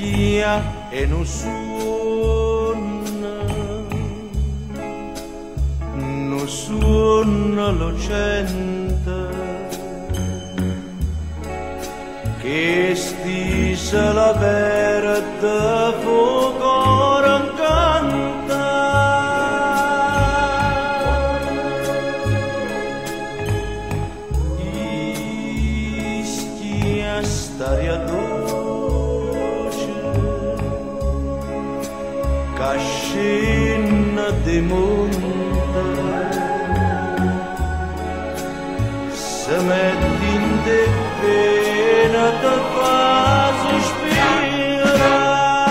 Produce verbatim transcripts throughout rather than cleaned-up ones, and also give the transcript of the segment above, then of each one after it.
stia e non suona, non suona l'ocente, che stisa la verde fuoco canta. Ischia staria dolce, cascina di monte, se metti in te pena te fa sospirare.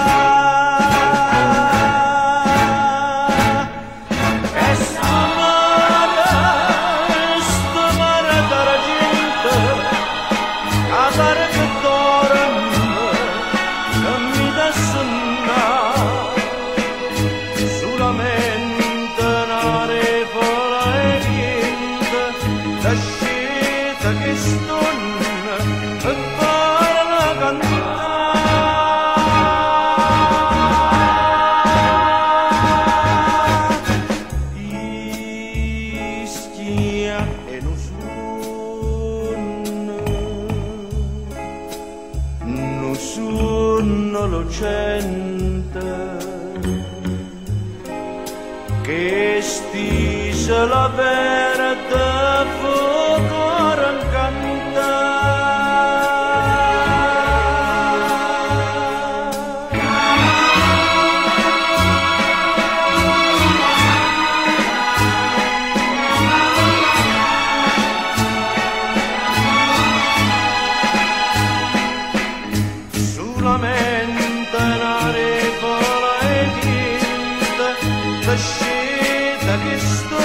E sta mare, sta mare d'argento, a mare che dorme, che mi dà sonnare, solamente una refola e niente, la scelta che stonna e parla cantare. Ischia e non suona, non suona l'ocente, che stisa la verde fuoco canta. Solamente una regola e niente, la scelta che sto